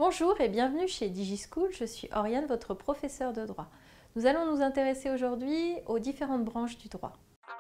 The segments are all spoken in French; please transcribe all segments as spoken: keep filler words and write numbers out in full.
Bonjour et bienvenue chez DigiSchool, je suis Oriane, votre professeure de droit. Nous allons nous intéresser aujourd'hui aux différentes branches du droit.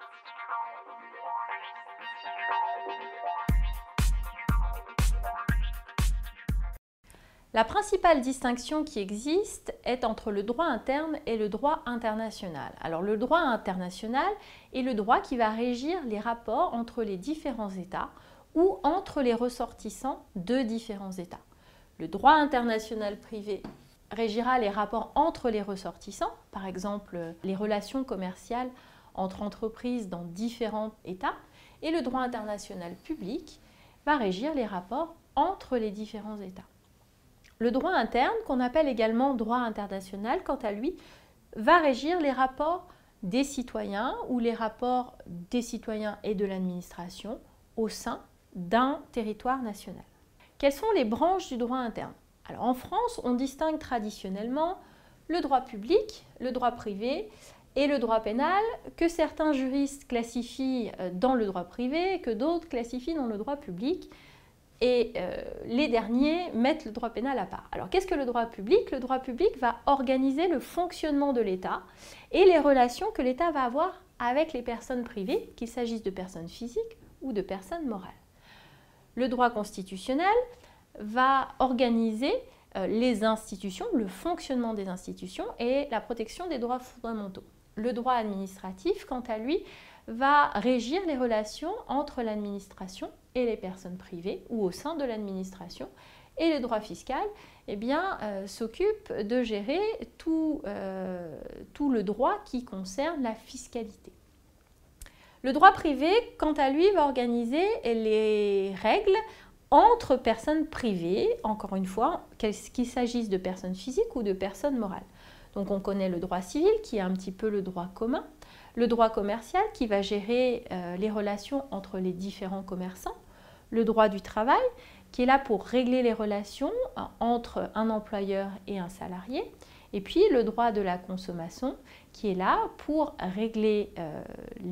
La principale distinction qui existe est entre le droit interne et le droit international. Alors le droit international est le droit qui va régir les rapports entre les différents États ou entre les ressortissants de différents États. Le droit international privé régira les rapports entre les ressortissants, par exemple les relations commerciales entre entreprises dans différents États, et le droit international public va régir les rapports entre les différents États. Le droit interne, qu'on appelle également droit international, quant à lui, va régir les rapports des citoyens ou les rapports des citoyens et de l'administration au sein d'un territoire national. Quelles sont les branches du droit interne? Alors en France, on distingue traditionnellement le droit public, le droit privé et le droit pénal, que certains juristes classifient dans le droit privé, que d'autres classifient dans le droit public. Et euh, les derniers mettent le droit pénal à part. Alors qu'est-ce que le droit public? Le droit public va organiser le fonctionnement de l'État et les relations que l'État va avoir avec les personnes privées, qu'il s'agisse de personnes physiques ou de personnes morales. Le droit constitutionnel va organiser euh, les institutions, le fonctionnement des institutions et la protection des droits fondamentaux. Le droit administratif, quant à lui, va régir les relations entre l'administration et les personnes privées ou au sein de l'administration. Et le droit fiscal eh bien, euh, s'occupe de gérer tout, euh, tout le droit qui concerne la fiscalité. Le droit privé, quant à lui, va organiser les règles entre personnes privées, encore une fois, qu'il s'agisse de personnes physiques ou de personnes morales. Donc on connaît le droit civil qui est un petit peu le droit commun, le droit commercial qui va gérer euh, les relations entre les différents commerçants, le droit du travail qui est là pour régler les relations euh, entre un employeur et un salarié, et puis le droit de la consommation qui est là pour régler euh,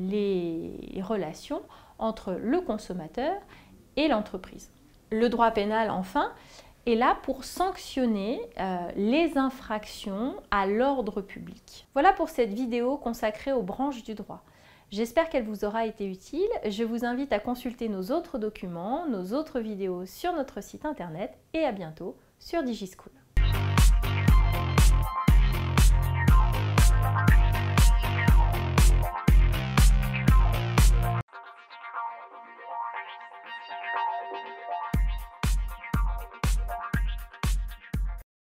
les relations entre le consommateur et l'entreprise. Le droit pénal, enfin, est là pour sanctionner euh, les infractions à l'ordre public. Voilà pour cette vidéo consacrée aux branches du droit. J'espère qu'elle vous aura été utile. Je vous invite à consulter nos autres documents, nos autres vidéos sur notre site internet et à bientôt sur DigiSchool.